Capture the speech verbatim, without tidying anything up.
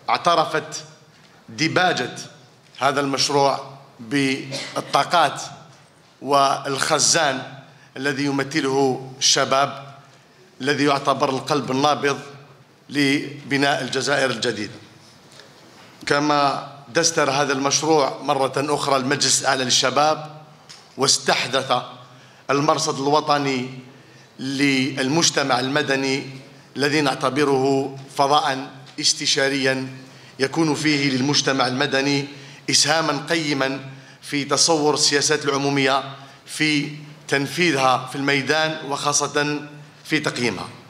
اعترفت ديباجة هذا المشروع بالطاقات والخزان الذي يمثله الشباب الذي يعتبر القلب النابض لبناء الجزائر الجديدة. كما دستر هذا المشروع مرة أخرى المجلس الأعلى للشباب، واستحدث المرصد الوطني للمجتمع المدني الذي نعتبره فضاء استشاريا يكون فيه للمجتمع المدني إسهاما قيما في تصور السياسات العمومية، في تنفيذها في الميدان وخاصة في تقييمها.